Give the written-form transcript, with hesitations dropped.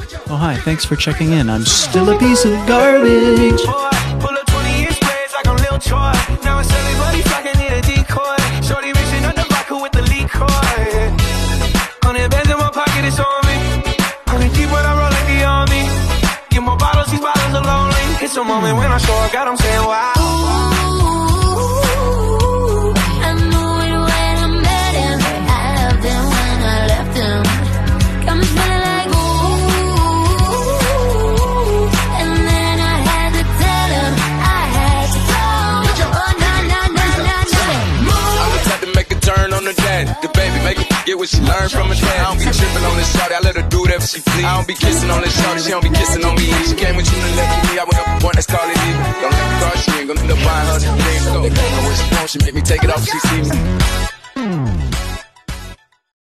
Oh, hi, thanks for checking in. I'm still a piece of garbage. Pull up 20-inch blades like I'm Lil Troy. Now it's everybody flocking, need a decoy. Shorty reaching under vodka with the liquor. 100 bands in my pocket, it's on me. 100 deep when I roll like the army. Get more bottles, these bottles are lonely. It's a moment when I show up, God, I'm saying wow. The baby make her get what she learned from her dad. I don't be tripping on this shorty, I let her do whatever she please. I don't be kissing on this shorty, she don't be kissing on me. She came with you and left me, I went up one that's called it even. Don't let me cross, she ain't gonna end up buying her some things. They know what she wants, she make me take it off if she see me.